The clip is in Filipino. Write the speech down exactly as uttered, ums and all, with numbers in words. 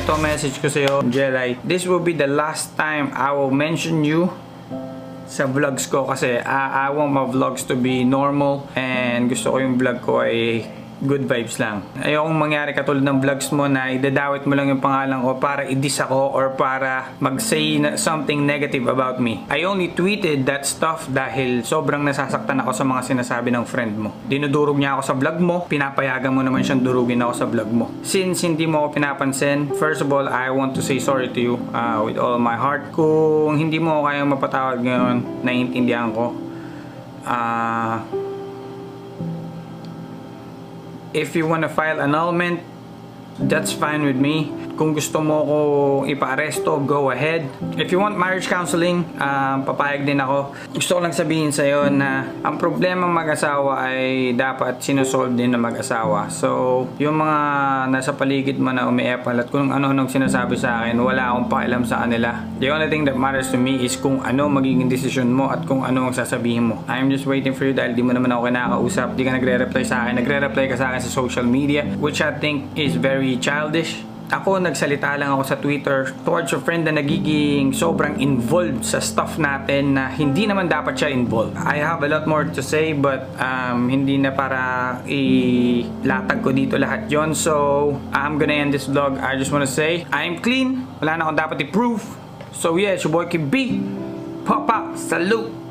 eto message ko sa'yo, Jelay. This will be the last time I will mention you sa vlogs ko kasi I, I want my vlogs to be normal and gusto ko yung vlog ko ay good vibes lang. Ayokong mangyari katulad ng vlogs mo na idadawit mo lang yung pangalan ko para i-diss ako or para mag-say something negative about me. I only tweeted that stuff dahil sobrang nasasaktan ako sa mga sinasabi ng friend mo. Dinudurog niya ako sa vlog mo, pinapayagan mo naman siyang durugin ako sa vlog mo. Since hindi mo ako pinapansin, first of all, I want to say sorry to you uh, with all my heart. Kung hindi mo ako kayang mapatawad ngayon, naiintindihan ko. Ah... Uh, If you wanna file annulment, that's fine with me. Kung gusto mo ko ipa-aresto, go ahead. If you want marriage counseling, um, papayag din ako. Gusto ko lang sabihin sa'yo na ang problema mag-asawa ay dapat sinusolve din ng mag-asawa. So, yung mga nasa paligid mo na umiepal at kung ano-anong sinasabi sa akin, wala akong pakialam sa kanila. The only thing that matters to me is kung ano magiging decision mo at kung ano ang sasabihin mo. I'm just waiting for you dahil di mo naman ako kinakausap, di ka nagre-reply sa akin. Nagre-reply ka sa akin sa social media, which I think is very childish. Ako, nagsalita lang ako sa Twitter towards your friend na nagiging sobrang involved sa stuff natin na hindi naman dapat siya involved. I have a lot more to say but um, hindi na para ilatag ko dito lahat yon. So, I'm gonna end this vlog. I just wanna say, I'm clean. Wala na akong dapat i-prove. So yeah, it's your boy Kid B. Pop up. Salute.